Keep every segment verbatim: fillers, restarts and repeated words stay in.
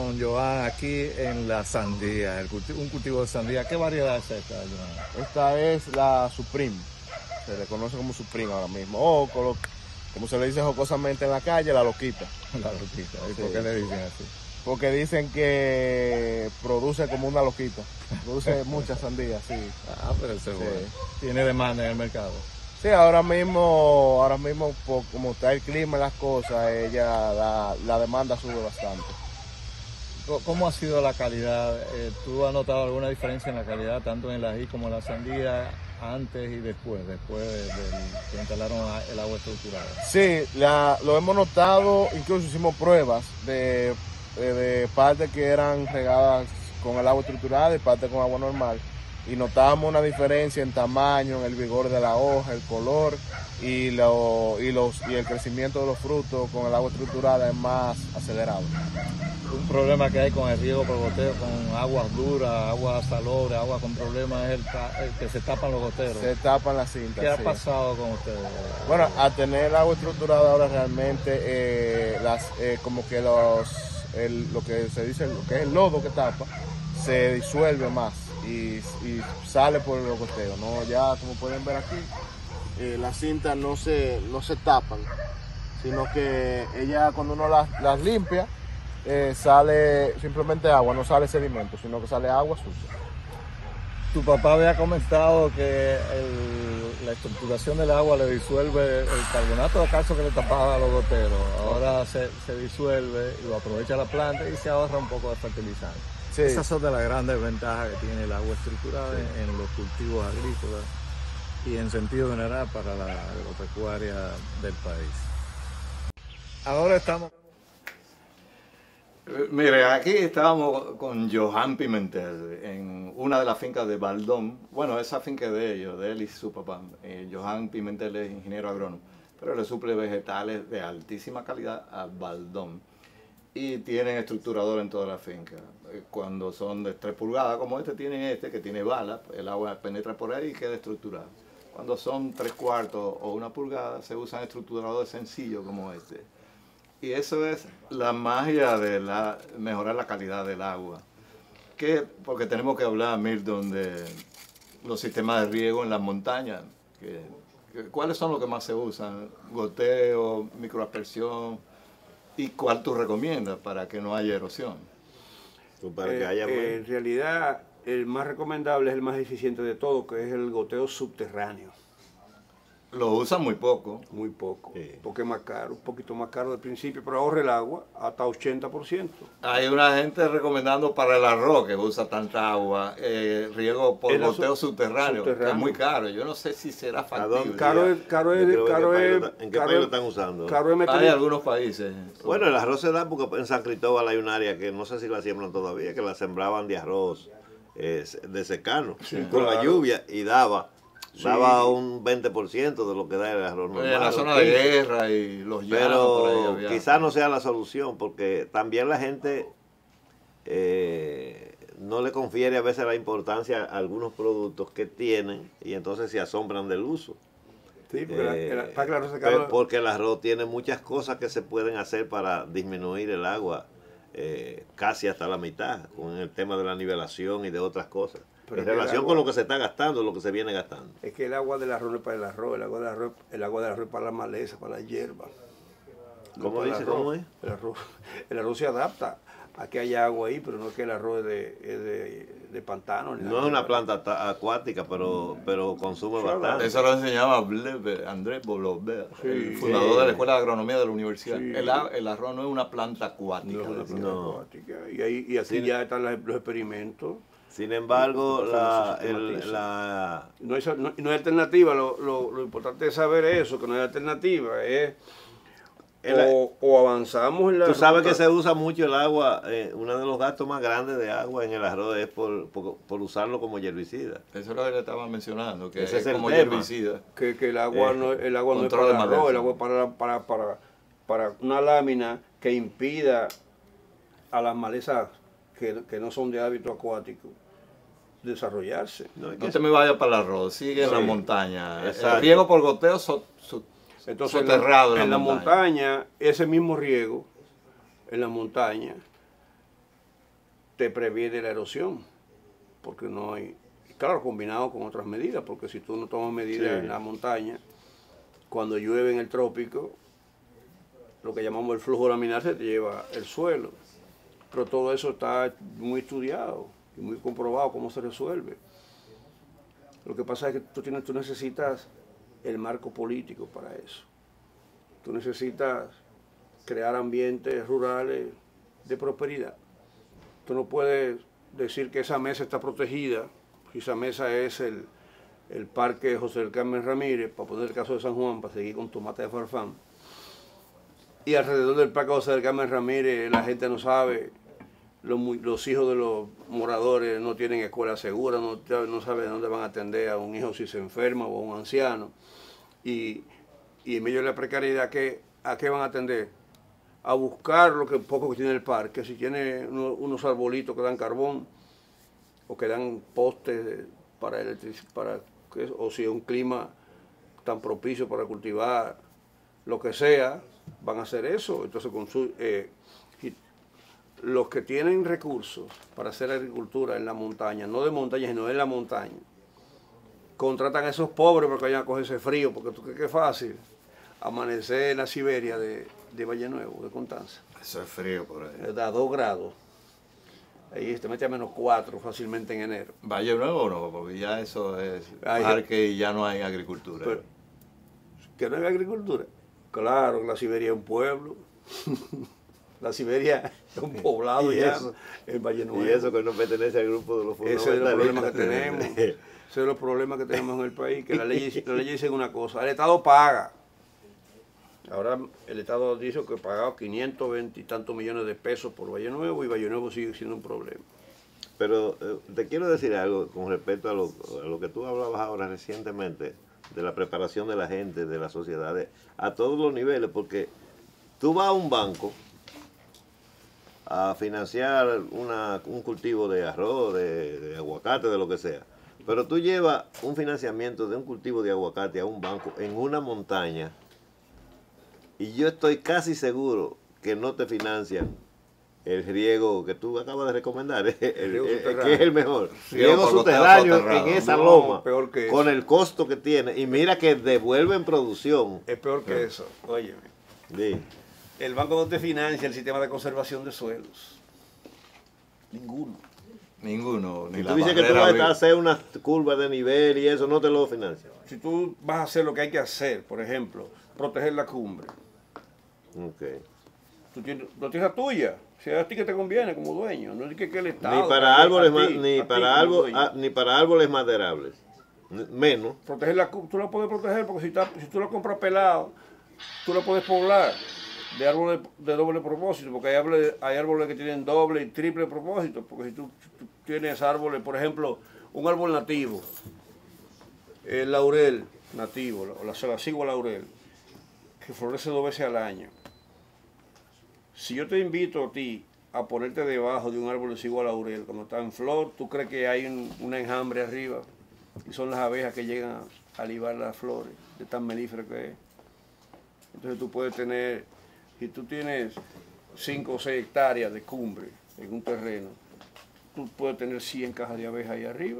con Joan aquí en la sandía, el cultivo, un cultivo de sandía. ¿Qué variedad es esta, Joan? Esta es la Supreme, se le conoce como Supreme ahora mismo, o como, como se le dice jocosamente en la calle, la loquita. La loquita, ¿y Sí. por qué le dicen así? Porque dicen que produce como una loquita, produce muchas sandías, sí. Ah, pero ese es Sí. bueno. Tiene demanda en el mercado. Sí, ahora mismo, ahora mismo por, como está el clima y las cosas, ella la, la demanda sube bastante. ¿Cómo ha sido la calidad? Eh, ¿Tú has notado alguna diferencia en la calidad tanto en el ají como en la sandía antes y después, después de, de que instalaron el agua estructurada? Sí, la, lo hemos notado, incluso hicimos pruebas de, de, de partes que eran regadas con el agua estructurada y partes con agua normal. Y notábamos una diferencia en tamaño, en el vigor de la hoja, el color y, lo, y, los, y el crecimiento de los frutos con el agua estructurada es más acelerado. Un problema que hay con el riego por goteo, con aguas duras, aguas salobres, aguas con problemas, es el, ta- el que se tapan los goteros. Se tapan las cintas. ¿Qué ha sí. pasado con ustedes? Bueno, a tener el agua estructurada ahora realmente, eh, las, eh, como que los, el, lo que se dice, lo que es el lodo que tapa, se disuelve más y, y sale por los goteos, ¿no? Ya como pueden ver aquí, eh, las cintas no se, no se tapan, sino que ella cuando uno las, las limpia, eh, sale simplemente agua, no sale sedimento, sino que sale agua sucia. Tu papá había comentado que el- la estructuración del agua le disuelve el carbonato de calcio que le tapaba a los goteros. Ahora se, se disuelve y lo aprovecha la planta y se ahorra un poco de fertilizante. Sí. Esas son de las grandes ventajas que tiene el agua estructurada sí. en, en los cultivos agrícolas y en sentido general para la agropecuaria del país. Ahora estamos... Mire, aquí estábamos con Joan Pimentel en una de las fincas de Baldón. Bueno, esa finca es de ellos, de él y su papá. Eh, Joan Pimentel es ingeniero agrónomo, pero le suple vegetales de altísima calidad a Baldón. Y tienen estructurador en toda la finca. Eh, Cuando son de tres pulgadas, como este, tienen este que tiene bala, el agua penetra por ahí y queda estructurado. Cuando son tres cuartos o una pulgada, se usan estructuradores sencillos como este. Y eso es la magia de la, mejorar la calidad del agua. Que, porque tenemos que hablar, Milton, de los sistemas de riego en las montañas. Que, que, ¿Cuáles son los que más se usan? Goteo, microaspersión. ¿Y cuál tú recomiendas para que no haya erosión? Para que haya eh, eh, en realidad, el más recomendable es el más eficiente de todo, que es el goteo subterráneo. Lo usan muy poco. Muy poco, Sí. porque es más caro, un poquito más caro al principio, pero ahorra el agua hasta ochenta por ciento. Hay una gente recomendando para el arroz que usa tanta agua, eh, riego por El goteo su- subterráneo, que subterráneo. es muy caro. Yo no sé si será ¿A dónde? factible. Caro es, caro es, Yo creo que caro en qué es, país lo- ¿En qué caro país lo es- están usando? caro es Hay meter- algunos países. Bueno, el arroz se da porque en San Cristóbal hay un área que no sé si la siembran todavía, que la sembraban de arroz eh, de secano, con la claro. lluvia y daba, Sí. daba un veinte por ciento de lo que da el arroz normal. En la zona ¿ok? de guerra y los llanos por ahí Pero había. quizás no sea la solución, porque también la gente eh, no le confiere a veces la importancia a algunos productos que tienen y entonces se asombran del uso. Sí, porque la- Eh, el- para que el arroz se pe- caro- porque el arroz tiene muchas cosas que se pueden hacer para disminuir el agua eh, casi hasta la mitad, con el tema de la nivelación y de otras cosas. Pero en es que el relación agua- con lo que se está gastando, lo que se viene gastando. Es que el agua del arroz no es para el arroz, el agua del arroz, el agua del arroz es para la maleza, para la hierba. No ¿Cómo para el dice? arroz. ¿Cómo es? El arroz, el arroz se adapta a que haya agua ahí, pero no es que el arroz es de, es de, de pantano. ni No nada. es una planta ta- acuática, pero, pero consume Sí, bastante. Eso lo enseñaba Blebe, Andrés Bolobé, Sí. el fundador Sí. de la Escuela de Agronomía de la Universidad. Sí. El, a- el arroz no es una planta No acuática. es una decía. planta No. acuática. Y, ahí, y aquí Sí. ya están las- los experimentos. Sin embargo, Eso la, no se el- sistematiza. la, No hay, no, no hay alternativa, lo, lo, lo importante es saber eso, que no hay alternativa. Es El- o, o avanzamos en la tú sabes ruta- que se usa mucho el agua, eh, uno de los gastos más grandes de agua en el arroz es por, por, por usarlo como herbicida. Eso es lo que le estaba mencionando, que Ese es, es el como tema. herbicida. que, que el agua Eh, no, el agua no es control para el de arroz, maleza. el agua es para, para, para, para una lámina que impida a las malezas que, que no son de hábito acuático desarrollarse. No, es No que- te me vayas para el arroz, sigue en Sí. la montaña. Exacto. El riego por goteo so- so- Entonces, en soterrado la, en en la la montaña. montaña, ese mismo riego, en la montaña, te previene la erosión, porque no hay, claro, combinado con otras medidas, porque si tú no tomas medidas Sí. en la montaña, cuando llueve en el trópico, lo que llamamos el flujo laminar se te lleva el suelo. Pero todo eso está muy estudiado y muy comprobado cómo se resuelve. Lo que pasa es que tú, tienes, tú necesitas el marco político para eso. Tú necesitas crear ambientes rurales de prosperidad. Tú no puedes decir que esa mesa está protegida, si esa mesa es el, el parque José del Carmen Ramírez, para poner el caso de San Juan, para seguir con Tomate de Farfán. Y alrededor del parque José del Carmen Ramírez la gente no sabe, los, los hijos de los moradores no tienen escuela segura, no, no saben dónde van a atender a un hijo si se enferma o a un anciano. Y, y en medio de la precariedad, ¿qué, ¿a qué van a atender? A buscar lo que poco que tiene el parque, si tiene uno, unos arbolitos que dan carbón o que dan postes para electricidad, para, o si es un clima tan propicio para cultivar lo que sea, van a hacer eso. Entonces, con su, eh, los que tienen recursos para hacer agricultura en la montaña, no de montaña, sino en la montaña, contratan a esos pobres porque vayan a cogerse frío, porque tú crees que es fácil amanecer en la Siberia de, de Valle Nuevo, de Constanza. Eso es frío por ahí. Da dos grados. Ahí te mete a menos cuatro fácilmente en enero. Valle Nuevo no, porque ya eso es Ay, parque y ya no hay agricultura. Pero, ¿que no hay agricultura? Claro, la Siberia es un pueblo. La Siberia es un poblado Y ya, eso- el Valle Nuevo. Y eso que no pertenece al grupo de los Ese es el problema que tenemos. fundamentalistas. Ese es el problema que tenemos en el país, que la ley, la ley dice una cosa, el Estado paga. Ahora el Estado dice que ha pagado quinientos veinte y tantos millones de pesos por Valle Nuevo y Valle Nuevo sigue siendo un problema. Pero eh, te quiero decir algo con respecto a lo, a lo que tú hablabas ahora recientemente, de la preparación de la gente, de las sociedades, a todos los niveles, porque tú vas a un banco a financiar una, un cultivo de arroz, de, de aguacate, de lo que sea, pero tú llevas un financiamiento de un cultivo de aguacate a un banco en una montaña y yo estoy casi seguro que no te financian el riego que tú acabas de recomendar, el, el- riego el- subterráneo. que es el mejor. Riego Riego por goteo subterráneo soterrado. en esa No, loma, peor que con eso. el costo que tiene. Y mira que devuelven producción. Es peor que eso. Óyeme, Sí. el banco no te financia el sistema de conservación de suelos. Ninguno. Ninguno, ni Y la tú dices que tú barrera vas a viva. hacer una curva de nivel y eso no te lo financia. Si tú vas a hacer lo que hay que hacer, por ejemplo, proteger la cumbre, Ok. tú tienes, la tierra tuya, si es a ti que te conviene como dueño, no es que, que el Estado. Ni para a- árboles a ma- ti, ni a ti para como árbol- dueño. ah, ni para árboles maderables. N- Menos. Proteger la cu- tú la puedes proteger porque si, está- si tú la compras pelado, tú la puedes poblar de árboles de doble propósito, porque hay árboles, hay árboles que tienen doble y triple propósito, porque si tú, si tú tienes árboles, por ejemplo, un árbol nativo, el laurel nativo, o la salacigua laurel, que florece dos veces al año. Si yo te invito a ti a ponerte debajo de un árbol de sigua laurel, cuando está en flor, tú crees que hay un, un enjambre arriba, y son las abejas que llegan a libar las flores, de tan melífera que es. Entonces tú puedes tener, si tú tienes cinco o seis hectáreas de cumbre en un terreno, tú puedes tener cien cajas de abejas ahí arriba,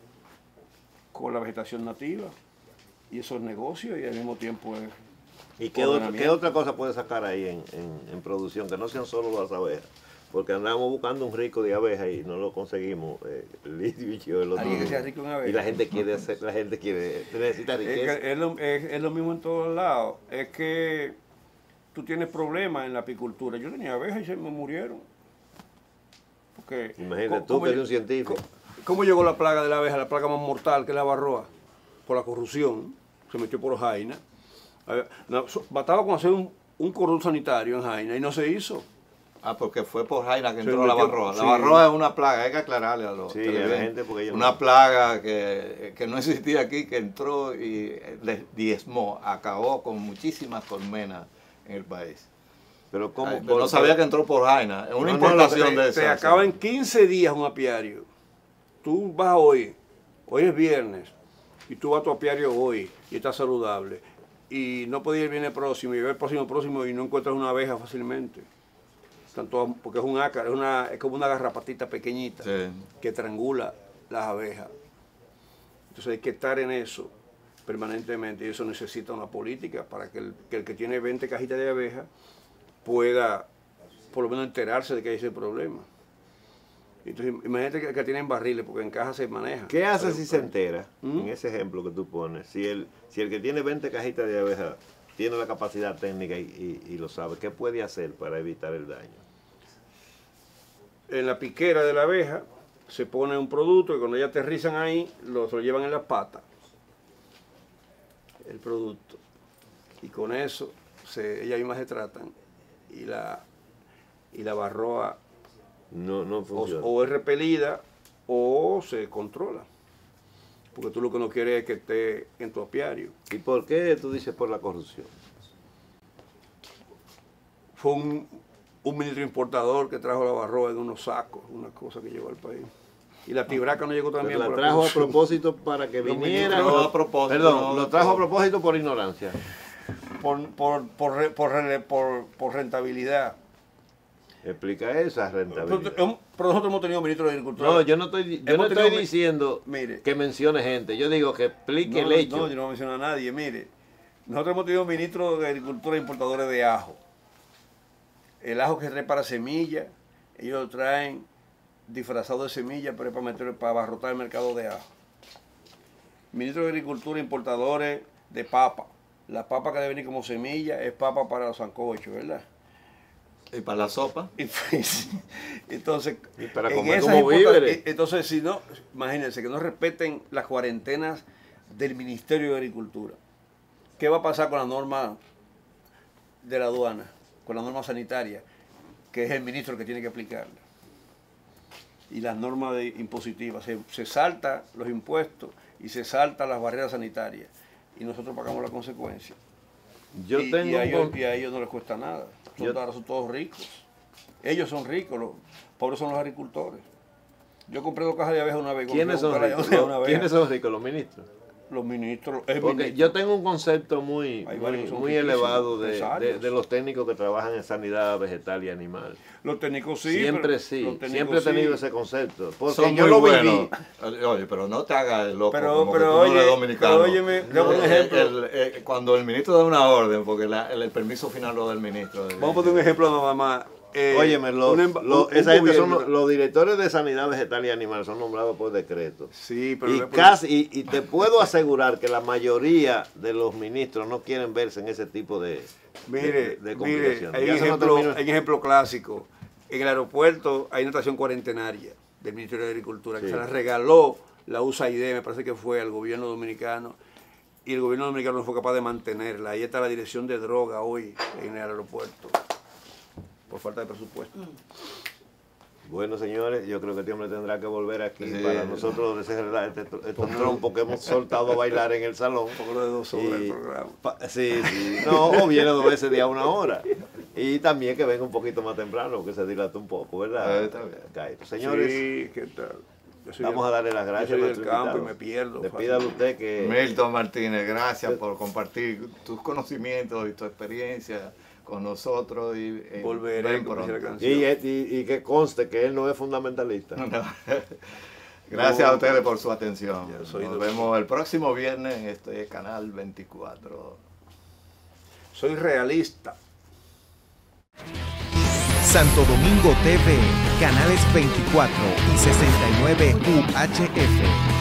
con la vegetación nativa, y eso es negocio y al mismo tiempo es ¿Y qué, otra, ordenamiento. qué otra cosa puedes sacar ahí en, en- en producción? Que no sean solo las abejas. Porque andamos buscando un rico de abejas y no lo conseguimos. Eh, Lidio y yo, el otro Alguien que día. sea rico en abejas. Y la gente quiere hacer, la gente quiere, necesita Es, riqueza. que es, lo, es- es lo mismo en todos lados. Es que tú tienes problemas en la apicultura. Yo tenía abejas y se me murieron. Porque, Imagínate ¿cómo- tú cómo que eres lle- un científico. ¿Cómo, cómo llegó la plaga de la abeja, la plaga más mortal que es la varroa? Por la corrupción. Se metió por Jaina. A ver, no, so- Bastaba con hacer un, un cordón sanitario en Jaina y no se hizo. Ah, porque fue por Jaina que Se entró la metió- barroa. La sí. barroa es una plaga, hay que aclararle a los Sí, a la televidentes. gente, porque ellos Una no- plaga que, que no existía aquí, que entró y les diezmó, acabó con muchísimas colmenas en el país. Pero como Ay, pero no sabía que entró por Jaina. Es una No, no, importación te, de te esa. acaba en quince días un apiario. Tú vas hoy, hoy es viernes, y tú vas a tu apiario hoy y estás saludable. Y no puedes ir el viernes próximo y ver el próximo próximo y no encuentras una abeja fácilmente. Están todas, porque es un ácaro, es, una, es como una garrapatita pequeñita Sí. que triangula las abejas. Entonces hay que estar en eso permanentemente y eso necesita una política para que el que, el que tiene veinte cajitas de abejas pueda por lo menos enterarse de que hay ese problema. Entonces imagínate que, que tienen barriles, porque en caja se maneja. ¿Qué hace Pero, si se entera, ¿Mm? en ese ejemplo que tú pones, si el, si el que tiene veinte cajitas de abejas tiene la capacidad técnica y, y, y lo sabe, ¿qué puede hacer para evitar el daño? En la piquera de la abeja se pone un producto y cuando ellas aterrizan ahí, lo, se lo llevan en las patas, el producto. Y con eso se, ellas mismas se tratan y la, y la varroa No, no o, funciona. o es repelida o se controla. Porque tú lo que no quieres es que esté en tu apiario. ¿Y por qué tú dices por la corrupción? Fue un, un ministro importador que trajo la varroa en unos sacos, una cosa que llegó al país. Y la tibraca no llegó también. Pero la por trajo a corrupción. propósito para que Los viniera. ministros o- a propósito, Perdón, no, lo trajo a por- propósito por ignorancia. Por, por, por, re- por, re- por, por rentabilidad. Explica esa Pero, rentabilidad. pero nosotros hemos tenido ministro de Agricultura. No, yo no estoy, yo no Hemos estoy tenido mi- diciendo Mire. que mencione gente. Yo digo que explique no, el hecho. No, yo no menciono a nadie. Mire, nosotros hemos tenido ministros de Agricultura e importadores de ajo. El ajo que se trae para semilla, ellos lo traen disfrazado de semilla, pero es para meter, para abarrotar el mercado de ajo. Ministro de Agricultura, importadores de papa. La papa que debe venir como semilla es papa para los sancochos, ¿verdad? Y para la sopa. Y pues, entonces, Y para en comer esas como importa- víveres. entonces, si no, imagínense que no respeten las cuarentenas del Ministerio de Agricultura. ¿Qué va a pasar con la norma de la aduana, con la norma sanitaria, que es el ministro el que tiene que aplicarla? Y las normas de impositivas, se, se salta los impuestos y se salta las barreras sanitarias y nosotros pagamos la consecuencia. Yo y, tengo y a un ellos, con- y a ellos no les cuesta nada. Son, Yo- ahora son todos ricos. Ellos son ricos, los pobres son los agricultores. Yo compré dos cajas de abejas una vez. ¿Quiénes son compré ricos? una abeja. ¿Quiénes son ricos? Los ministros. Los ministros. el Porque ministro. yo tengo un concepto muy, Hay muy, varios que son muy riquísimos, elevado de, de, empresarios. de los técnicos que trabajan en sanidad vegetal y animal. Los técnicos sí. siempre pero- sí, los técnicos siempre he tenido sí. ese concepto. Porque Son yo muy lo buenos. viví. Oye, pero no te hagas el loco. Pero- como pero que tú no oye, eres dominicano. pero óyeme, dame un Eh, ejemplo. el- eh, cuando el ministro da una orden, porque la- el, el permiso final lo da el ministro. Vamos a poner un ejemplo nada más. Eh, Óyeme, los, un emba- los- un- esa un gente son gobierno- los directores de sanidad vegetal y animal, son nombrados por decreto. Sí, pero Y, no es por- casi, y, y te puedo asegurar que la mayoría de los ministros no quieren verse en ese tipo de, Mire, de, de mire, complicaciones. hay Ya un se nos ejemplo, terminó. hay un ejemplo clásico. En el aeropuerto hay una estación cuarentenaria del Ministerio de Agricultura que Sí. se la regaló la U S A I D, me parece que fue al gobierno dominicano, y el gobierno dominicano no fue capaz de mantenerla. Ahí está la dirección de droga hoy en el aeropuerto, por falta de presupuesto. Bueno, señores, yo creo que este hombre tendrá que volver aquí Sí. para nosotros desenredar este, estos trompos que hemos soltado a bailar en el salón. Un poco de dos horas Y- el programa. pa- sí, sí. No, o viene dos veces de a una hora. Y también que venga un poquito más temprano, que se dilate un poco, ¿verdad? Eh, está bien. Cairo. Señores, Sí, ¿qué tal? Yo soy vamos del- a darle las gracias Yo soy a del nuestro campo y invitado. me pierdo. Despídale usted que... Milton Martínez, gracias por compartir tus conocimientos y tu experiencia con nosotros. Y, eh, Volveré, ven como dice la pronto. canción. Y, y- y que conste que él no es fundamentalista. Gracias a ustedes por su atención. Yo soy Nos de- vemos el próximo viernes en este canal veinticuatro. Soy realista. Santo Domingo T V, canales veinticuatro y sesenta y nueve U H F.